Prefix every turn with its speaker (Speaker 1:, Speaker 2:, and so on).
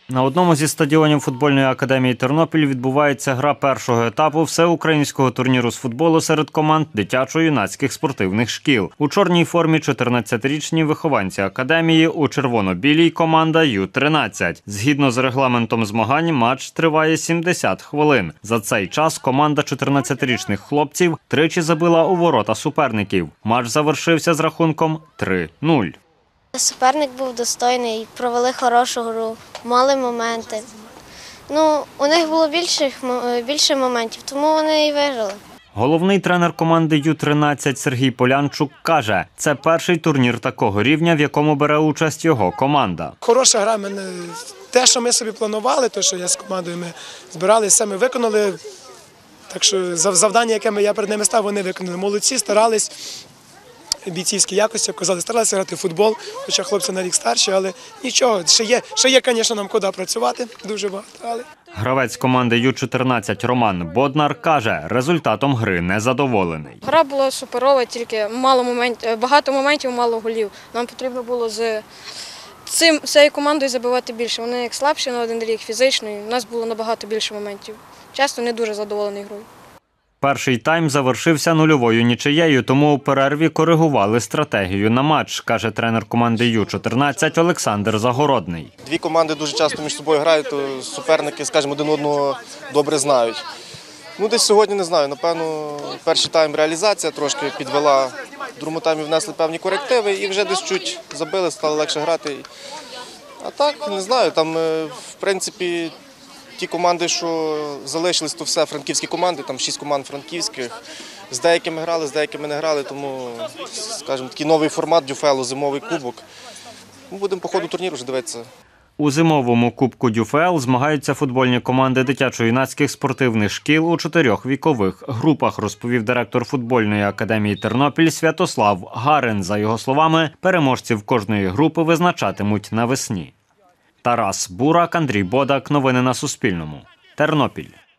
Speaker 1: На одному зі стадіонів футбольної академії «Тернопіль» відбувається гра першого етапу всеукраїнського турніру з футболу серед команд дитячо-юнацьких спортивних шкіл. У чорній формі 14-річні вихованці академії, у червоно-білій – команда Ю-13. Згідно з регламентом змагань, матч триває 70 хвилин. За цей час команда 14-річних хлопців тричі забила у ворота суперників. Матч завершився з рахунком 3-0.
Speaker 2: Суперник був достойний, провели хорошу гру, мали моменти. У них було більше моментів, тому вони і виграли.
Speaker 1: Головний тренер команди Ю-13 Сергій Полянчук каже, це перший турнір такого рівня, в якому бере участь його команда.
Speaker 3: Хороша гра, те, що ми собі планували, те, що я з командою ми збиралися, ми виконали. Так що завдання, яке я перед ними став, вони виконали. Молодці, старались. Бійцівські якості показали, старалися грати в футбол, хоча хлопці на рік старші, але нічого, ще є, звісно, нам куди працювати, дуже багато. Але...
Speaker 1: Гравець команди Ю-14 Роман Боднар каже, результатом гри незадоволений.
Speaker 4: Гра була суперова, тільки багато моментів, мало голів. Нам потрібно було з цією командою забивати більше. Вони як слабші на один рік фізично, і у нас було набагато більше моментів. Чесно, не дуже задоволений грою.
Speaker 1: Перший тайм завершився нульовою нічиєю, тому у перерві коригували стратегію на матч, каже тренер команди Ю-14 Олександр Загородний.
Speaker 5: Дві команди дуже часто між собою грають, то суперники, скажімо, один одного добре знають. Десь сьогодні, не знаю, напевно, перший тайм реалізація трошки підвела, в другому таймі внесли певні корективи і вже десь чуть забили, стало легше грати. А так, не знаю, там, в принципі, ті команди, що залишились, то все франківські команди, там 6 команд франківських. З деякими грали, з деякими не грали, тому, скажімо, такий новий формат Дюфелу, зимовий кубок. Ми будемо по ходу турніру вже дивитися.
Speaker 1: У зимовому кубку Дюфел змагаються футбольні команди дитячо-юнацьких спортивних шкіл у 4 вікових групах, розповів директор футбольної академії «Тернопіль» Святослав Гарин. За його словами, переможців кожної групи визначатимуть навесні. Тарас Бурак, Андрій Бодак. Новини на Суспільному. Тернопіль.